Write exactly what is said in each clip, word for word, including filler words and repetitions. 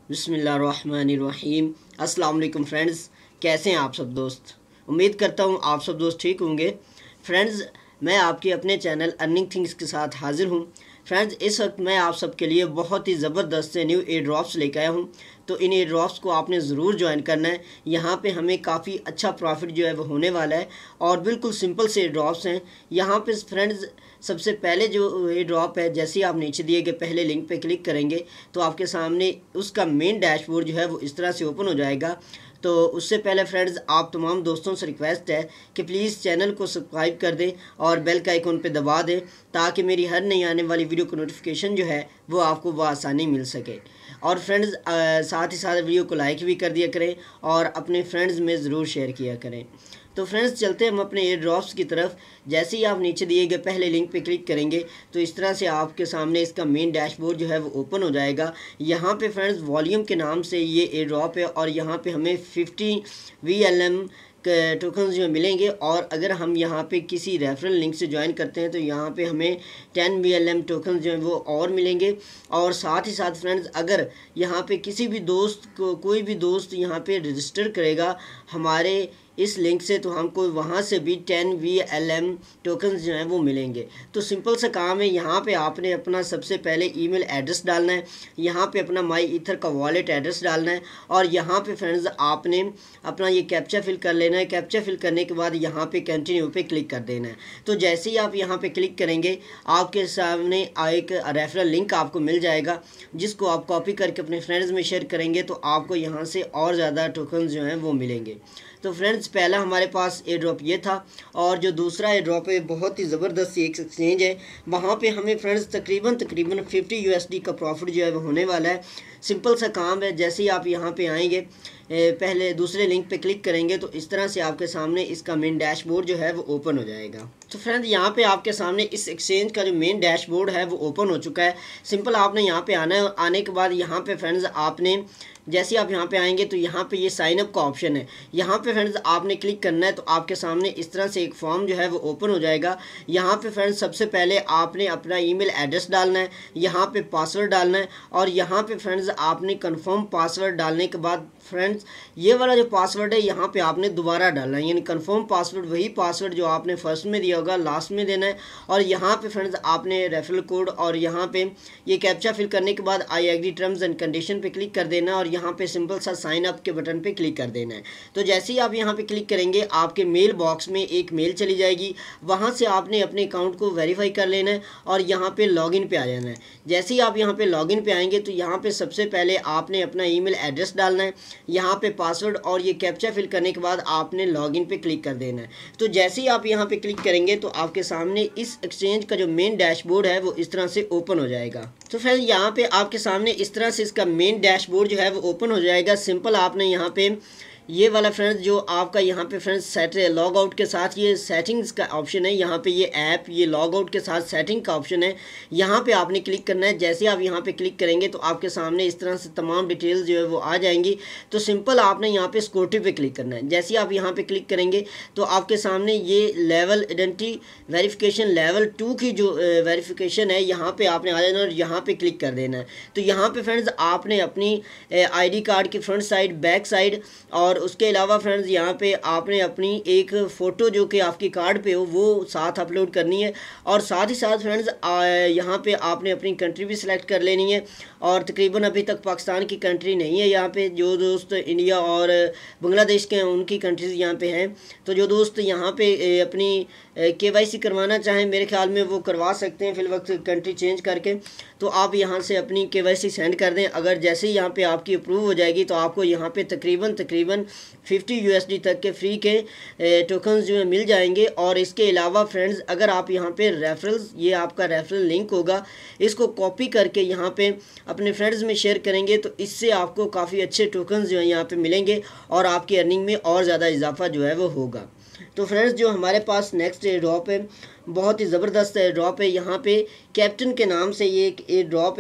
बिस्मिल्लाहिर्रहमानिर्रहीम। अस्सलाम वालेकुम फ्रेंड्स, कैसे हैं आप सब दोस्त। उम्मीद करता हूँ आप सब दोस्त ठीक होंगे। फ्रेंड्स, मैं आपके अपने चैनल अर्निंग थिंग्स के साथ हाजिर हूँ। फ्रेंड्स, इस वक्त मैं आप सबके लिए बहुत ही ज़बरदस्त से न्यू एयर ड्रॉप्स लेकर आया हूँ। तो इन एयर ड्रॉप्स को आपने ज़रूर ज्वाइन करना है। यहाँ पे हमें काफ़ी अच्छा प्रॉफिट जो है वो होने वाला है और बिल्कुल सिंपल से एयर ड्रॉप्स हैं। यहाँ पे फ्रेंड्स सबसे पहले जो ये ड्रॉप है, जैसे ही आप नीचे दिए गए पहले लिंक पे क्लिक करेंगे तो आपके सामने उसका मेन डैशबोर्ड जो है वो इस तरह से ओपन हो जाएगा। तो उससे पहले फ्रेंड्स, आप तमाम दोस्तों से रिक्वेस्ट है कि प्लीज़ चैनल को सब्सक्राइब कर दें और बेल का आइकन पे दबा दें ताकि मेरी हर नई आने वाली वीडियो को नोटिफिकेशन जो है वो आपको बआसानी मिल सके। और फ्रेंड्स, साथ ही साथ वीडियो को लाइक भी कर दिया करें और अपने फ्रेंड्स में ज़रूर शेयर किया करें। तो फ्रेंड्स, चलते हैं हम अपने एयर ड्रॉप्स की तरफ। जैसे ही आप नीचे दिए गए पहले लिंक पे क्लिक करेंगे तो इस तरह से आपके सामने इसका मेन डैशबोर्ड जो है वो ओपन हो जाएगा। यहाँ पे फ्रेंड्स वॉल्यूम के नाम से ये एयर ड्रॉप है और यहाँ पे हमें fifty V L M tokens जो मिलेंगे। और अगर हम यहाँ पे किसी रेफरल लिंक से ज्वाइन करते हैं तो यहाँ पे हमें ten V L M tokens जो हैं वो और मिलेंगे। और साथ ही साथ फ्रेंड्स, अगर यहाँ पे किसी भी दोस्त को कोई भी दोस्त यहाँ पे रजिस्टर करेगा हमारे इस लिंक से तो हमको वहाँ से भी ten V L M tokens जो हैं वो मिलेंगे। तो सिंपल सा काम है, यहाँ पे आपने अपना सबसे पहले ईमेल एड्रेस डालना है, यहाँ पे अपना माई ईथर का वॉलेट एड्रेस डालना है और यहाँ पे फ्रेंड्स आपने अपना ये कैप्चा फिल कर लेना है। कैप्चा फिल करने के बाद यहाँ पे कंटिन्यू पे क्लिक कर देना है। तो जैसे ही आप यहाँ पे क्लिक करेंगे आपके सामने एक रेफरल लिंक आपको मिल जाएगा जिसको आप कॉपी करके अपने फ्रेंड्स में शेयर करेंगे तो आपको यहाँ से और ज़्यादा टोकन्स जो हैं वो मिलेंगे। तो फ्रेंड्स, पहला हमारे पास एयर ड्रॉप ये था और जो दूसरा एयर ड्रॉप है बहुत ही ज़बरदस्त सी एक एक्सचेंज है। वहाँ पे हमें फ्रेंड्स तकरीबन तकरीबन फिफ्टी यूएसडी का प्रॉफिट जो है वो होने वाला है। सिंपल सा काम है, जैसे ही आप यहाँ पे आएंगे पहले दूसरे लिंक पे क्लिक करेंगे तो इस तरह से आपके सामने इसका मेन डैशबोर्ड जो है वो ओपन हो जाएगा। तो फ्रेंड्स, यहाँ पे आपके सामने इस एक्सचेंज का जो मेन डैशबोर्ड है वो ओपन हो चुका है। सिंपल आपने यहाँ पे आना है। आने के बाद यहाँ पे फ्रेंड्स आपने जैसे ही आप यहाँ पे आएंगे तो यहाँ पे ये साइन अप का ऑप्शन है, यहाँ पे फ्रेंड्स आपने क्लिक करना है तो आपके सामने इस तरह से एक फॉर्म जो है वो ओपन हो जाएगा। यहाँ पे फ्रेंड्स सबसे पहले आपने अपना ईमेल एड्रेस डालना है, यहाँ पे पासवर्ड डालना है और यहाँ पे फ्रेंड्स आपने कंफर्म पासवर्ड डालने के बाद फ्रेंड्स ये वाला जो पासवर्ड है यहाँ पे आपने दोबारा डालना है, यानी कंफर्म पासवर्ड वही पासवर्ड जो आपने फर्स्ट में दिया होगा लास्ट में देना है। और यहाँ पे फ्रेंड्स आपने रेफरल कोड और यहाँ पे ये कैप्चा फिल करने के बाद I agree terms and condition पे क्लिक कर देना और यहाँ पे सिंपल सा साइन अप के बटन पे क्लिक कर देना है। तो जैसे ही आप यहाँ पे क्लिक करेंगे आपके मेल बॉक्स में एक मेल चली जाएगी, वहाँ से आपने अपने अकाउंट को वेरीफाई कर लेना है और यहाँ पे लॉगिन पे आ जाना है। जैसे ही आप यहाँ पे लॉगिन पे आएंगे तो यहाँ पे सबसे पहले आपने अपना ईमेल एड्रेस डालना है, यहाँ पे पासवर्ड और ये कैप्चा फिल करने के बाद आपने लॉगिन पे क्लिक कर देना है। तो जैसे ही आप यहाँ पे क्लिक करेंगे तो आपके सामने इस एक्सचेंज का जो मेन डैशबोर्ड है वो इस तरह से ओपन हो जाएगा। तो फ्रेंड, यहाँ पे आपके सामने इस तरह से इसका मेन डैशबोर्ड जो है वो ओपन हो जाएगा। सिंपल आपने यहाँ पे ये वाला फ्रेंड्स जो आपका यहाँ पे फ्रेंड्स सेट लॉग आउट के साथ ये सेटिंग्स का ऑप्शन है, यहाँ पे ये ऐप ये लॉग आउट के साथ सेटिंग का ऑप्शन है, यहाँ पे आपने क्लिक करना है। जैसे आप यहाँ पे क्लिक करेंगे तो आपके सामने इस तरह से तमाम डिटेल्स जो है वो आ जाएंगी। तो सिंपल आपने यहाँ पे सिक्योरिटी पे क्लिक करना है। जैसे आप यहाँ पे क्लिक करेंगे तो आपके सामने ये level identity verification level two की जो वेरिफिकेशन है यहाँ पे आपने आ जाना और यहाँ पे क्लिक कर देना है। तो यहाँ पे फ्रेंड्स आपने अपनी आई डी कार्ड की फ्रंट साइड बैक साइड और उसके अलावा फ्रेंड्स यहाँ पे आपने अपनी एक फ़ोटो जो कि आपकी कार्ड पे हो वो साथ अपलोड करनी है। और साथ ही साथ फ्रेंड्स यहाँ पे आपने अपनी कंट्री भी सिलेक्ट कर लेनी है। और तकरीबन अभी तक पाकिस्तान की कंट्री नहीं है, यहाँ पे जो दोस्त इंडिया और बांग्लादेश के हैं उनकी कंट्रीज़ यहाँ पे हैं। तो जो दोस्त यहाँ पे अपनी के वाई सी करवाना चाहें मेरे ख्याल में वो करवा सकते हैं फिल वक्त कंट्री चेंज करके। तो आप यहाँ से अपनी के वाई सी सेंड कर दें। अगर जैसे ही यहाँ पे आपकी अप्रूव हो जाएगी तो आपको यहाँ पे तकरीबन तकरीबन फिफ्टी यूएसडी तक के फ्री के टोकन्स जो है मिल जाएंगे। और इसके अलावा फ्रेंड्स, अगर आप यहाँ पे रेफरल्स ये आपका रेफरल लिंक होगा, इसको कॉपी करके यहाँ पे अपने फ्रेंड्स में शेयर करेंगे तो इससे आपको काफ़ी अच्छे टोकन्स जो हैं यहाँ पे मिलेंगे और आपकी अर्निंग में और ज़्यादा इजाफा जो है वो होगा। तो फ्रेंड्स, जो हमारे पास नेक्स्ट एयर ड्रॉप है बहुत ही ज़बरदस्त एयर ड्रॉप है। यहाँ पे कैप्टन के नाम से ये एक एयर ड्रॉप है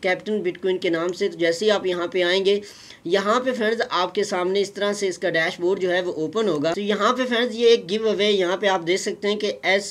कैप्टन बिटकॉइन के नाम से। तो जैसे ही आप यहाँ पे आएंगे, यहाँ पे फ्रेंड्स आपके सामने इस तरह से इसका डैशबोर्ड जो है वो ओपन होगा। तो यहाँ पे फ्रेंड्स ये एक गिव अवे, यहाँ पे आप देख सकते हैं कि S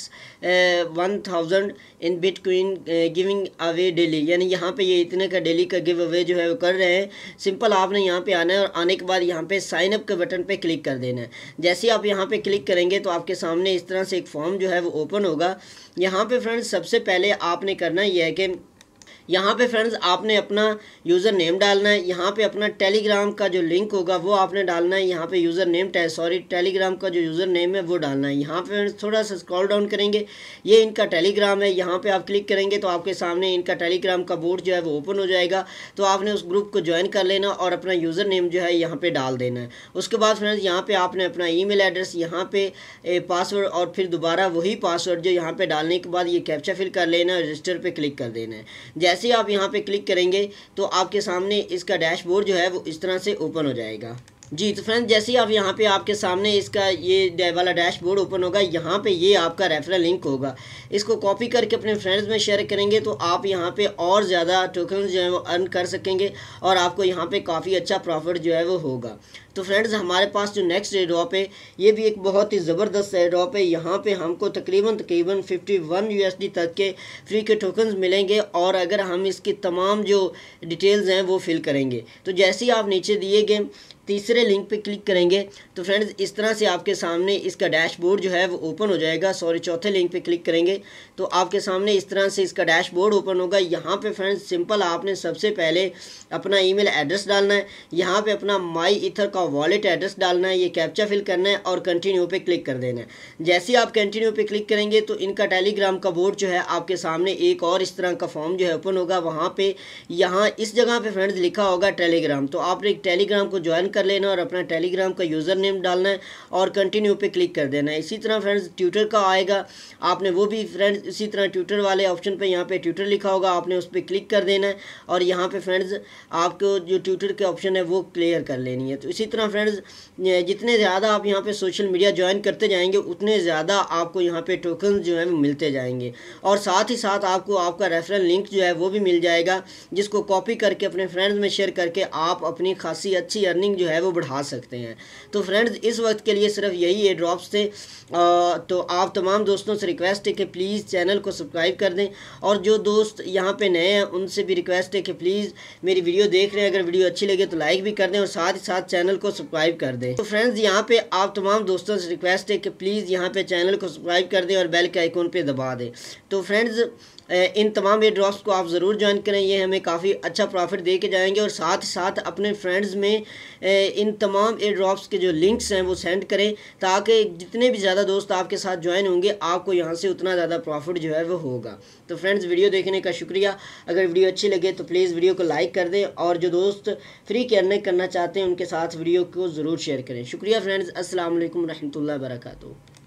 one thousand in bitcoin giving away daily, यानी यहाँ पे ये इतने का डेली का गिव अवे जो है वो कर रहे हैं। सिंपल आपने यहाँ पे आना है और आने के बाद यहाँ पे साइन अप के बटन पे क्लिक कर देना है। जैसे ही आप यहाँ पे क्लिक करेंगे तो आपके सामने इस तरह से एक फॉर्म जो है वो ओपन होगा। यहाँ पे फ्रेंड्स सबसे पहले आपने करना ये है कि यहाँ पे फ्रेंड्स आपने अपना यूज़र नेम डालना है। यहाँ पे अपना टेलीग्राम का जो लिंक होगा वो आपने डालना है। यहाँ पे यूज़र नेम सॉरी टेलीग्राम का जो यूज़र नेम है वो डालना है। यहाँ पे थोड़ा सा स्क्रॉल डाउन करेंगे, ये इनका टेलीग्राम है। यहाँ पे आप क्लिक करेंगे तो आपके सामने इनका टेलीग्राम का बोर्ड जो है वो ओपन हो जाएगा। तो आपने उस ग्रुप को ज्वाइन कर लेना और अपना यूज़र नेम जो है यहाँ पर डाल देना है। उसके बाद फ्रेंड्स यहाँ पर आपने अपना ई मेल एड्रेस, यहाँ पे पासवर्ड और फिर दोबारा वही पासवर्ड जो यहाँ पर डालने के बाद ये कैप्चा फिल कर लेना है, रजिस्टर पर क्लिक कर देना है। जैसे ही आप यहाँ पे क्लिक करेंगे तो आपके सामने इसका डैशबोर्ड जो है वो इस तरह से ओपन हो जाएगा। जी तो फ्रेंड्स जैसे ही आप यहाँ पे आपके सामने इसका ये वाला डैशबोर्ड ओपन होगा, यहाँ पे ये आपका रेफरल लिंक होगा। इसको कॉपी करके अपने फ्रेंड्स में शेयर करेंगे तो आप यहाँ पे और ज़्यादा टोकन जो है वो अर्न कर सकेंगे और आपको यहाँ पे काफ़ी अच्छा प्रॉफिट जो है वो होगा। तो फ्रेंड्स हमारे पास जो नेक्स्ट एयर ड्रॉप है ये भी एक बहुत ही ज़बरदस्त एयर ड्रॉप है। यहाँ पे हमको तकरीबन तकरीबन इक्यावन यूएसडी तक के फ्री के टोकन्स मिलेंगे और अगर हम इसकी तमाम जो डिटेल्स हैं वो फिल करेंगे तो जैसे ही आप नीचे दिए गए तीसरे लिंक पे क्लिक करेंगे तो फ्रेंड्स इस तरह से आपके सामने इसका डैशबोर्ड जो है वो ओपन हो जाएगा। सॉरी चौथे लिंक पे क्लिक करेंगे तो आपके सामने इस तरह से इसका डैशबोर्ड ओपन होगा। यहाँ पे फ्रेंड्स सिंपल आपने सबसे पहले अपना ईमेल एड्रेस डालना है, यहाँ पे अपना माई ईथर का वॉलेट एड्रेस डालना है, ये कैप्चा फिल करना है और कंटिन्यू पे क्लिक कर देना है। जैसे ही आप कंटिन्यू पे क्लिक करेंगे तो इनका टेलीग्राम का बोर्ड जो है आपके सामने एक और इस तरह का फॉर्म जो है ओपन होगा। वहाँ पे यहाँ इस जगह पे फ्रेंड्स लिखा होगा टेलीग्राम, तो आपने एक टेलीग्राम को ज्वाइन कर लेना और अपना टेलीग्राम का यूज़र नेम डालना है और कंटिन्यू पे क्लिक कर देना है। इसी तरह फ्रेंड्स ट्विटर का आएगा, आपने वो भी फ्रेंड्स इसी तरह ट्विटर वाले ऑप्शन पे यहाँ पे ट्विटर लिखा होगा, आपने उस पर क्लिक कर देना है और यहाँ पे फ्रेंड्स आपको जो ट्विटर के ऑप्शन है वो क्लियर कर लेनी है। तो इसी तरह फ्रेंड्स जितने ज़्यादा आप यहाँ पे सोशल मीडिया ज्वाइन करते जाएंगे उतने ज़्यादा आपको यहाँ पे टोकन जो है वो मिलते जाएंगे और साथ ही साथ आपको आपका रेफरल लिंक जो है वो भी मिल जाएगा, जिसको कॉपी करके अपने फ्रेंड्स में शेयर करके आप अपनी खासी अच्छी अर्निंग जो है वो बढ़ा सकते हैं। तो फ्रेंड्स इस वक्त के लिए सिर्फ यही एयर ड्रॉप्स थे। आ, तो आप तमाम दोस्तों से रिक्वेस्ट है कि प्लीज़ चैनल को सब्सक्राइब कर दें और जो दोस्त यहाँ पे नए हैं उनसे भी रिक्वेस्ट है कि प्लीज़ मेरी वीडियो देख रहे हैं, अगर वीडियो अच्छी लगे तो लाइक भी कर दें और साथ ही साथ चैनल को सब्सक्राइब कर दें। तो फ्रेंड्स यहाँ पे आप तमाम दोस्तों से रिक्वेस्ट है कि प्लीज़ यहाँ पे चैनल को सब्सक्राइब कर दें और बेल के आइकॉन पे दबा दें। तो फ्रेंड्स इन तमाम एयर ड्रॉप्स को आप ज़रूर ज्वाइन करें, ये हमें काफ़ी अच्छा प्रॉफिट दे के जाएंगे और साथ ही साथ अपने फ्रेंड्स में इन तमाम एयर ड्रॉप्स के जो लिंक्स हैं वो सेंड करें ताकि जितने भी ज़्यादा दोस्त आपके साथ ज्वाइन होंगे आपको यहाँ से उतना ज़्यादा प्रॉफिट जो है वो होगा। तो फ्रेंड्स वीडियो देखने का शुक्रिया। अगर वीडियो अच्छी लगे तो प्लीज़ वीडियो को लाइक कर दें और जो दोस्त फ्री की अर्निंग करना चाहते हैं उनके साथ वीडियो को ज़रूर शेयर करें। शुक्रिया फ्रेंड्स। अस्सलाम वालेकुम रहमतुल्लाहि व बरकातहू।